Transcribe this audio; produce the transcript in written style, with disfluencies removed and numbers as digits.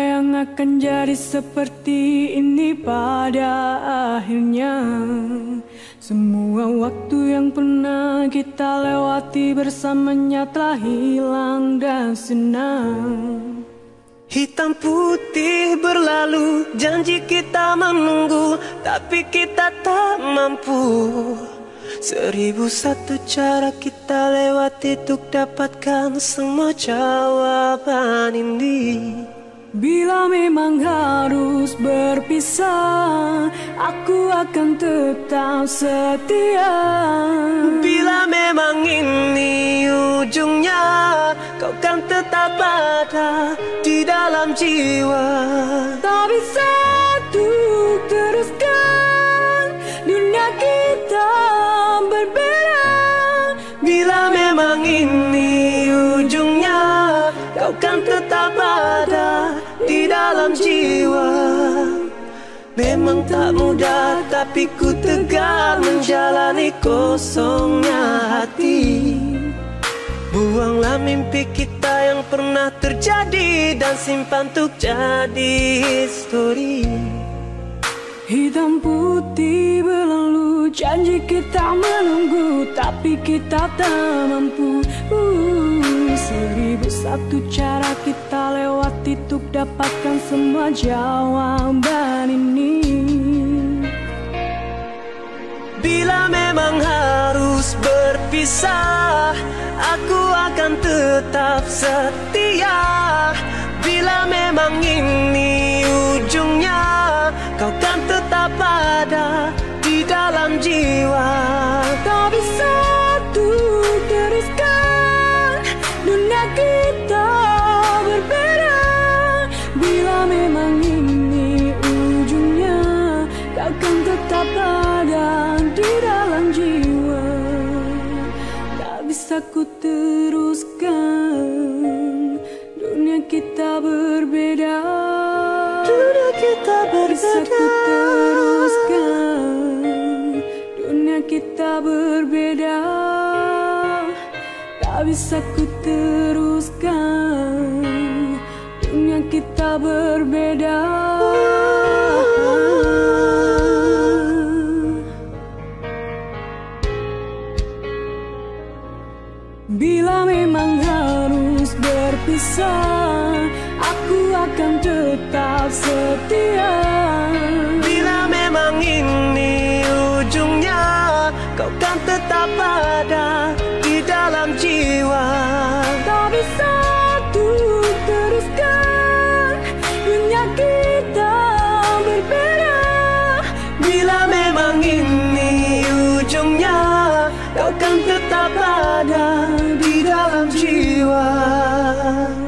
yang akan jadi seperti ini pada akhirnya. Semua waktu yang pernah kita lewati bersamanya telah hilang dan senang. Hitam putih berlalu, janji kita menunggu, tapi kita tak mampu. 1001 cara kita lewati untuk dapatkan semua jawaban ini. Bila memang harus berpisah, aku akan tetap setia. Bila memang ini ujungnya, kau kan tetap ada di dalam jiwa. Tak bisa untuk teruskan dunia kita berbeda. Bila memang ini ujungnya, kau kan tetap ada di dalam jiwa. Memang tak mudah, tapi ku tegar menjalani kosongnya hati. Buanglah mimpi kita yang pernah terjadi dan simpan untuk jadi histori. Hitam putih berlalu, janji kita menunggu, tapi kita tak mampu. 1001 cara kita lewati untuk dapatkan semua jawaban ini. Bila memang harus berpisah, aku akan tetap setia. Bila memang ini ujungnya, kau kan tetap ada di dalam jiwa. Tak bisa untuk teruskan dunia kita berbeda. Bila memang ini ujungnya, kau kan tetap ada di dalam jiwa. Tak bisa ku teruskan, dunia kita berbeda. Dunia kita Bisa ku berbeda. teruskan, dunia kita berbeda. Tak bisa ku teruskan, dunia kita berbeda. Bila memang harus berpisah, aku akan tetap setia. Bila memang ini ujungnya, kau kan tetap ada di dalam jiwa. Tak bisa untuk teruskan, dunia kita berbeda. Bila memang ini ujungnya, kau kan tetap ada di dalam jiwa.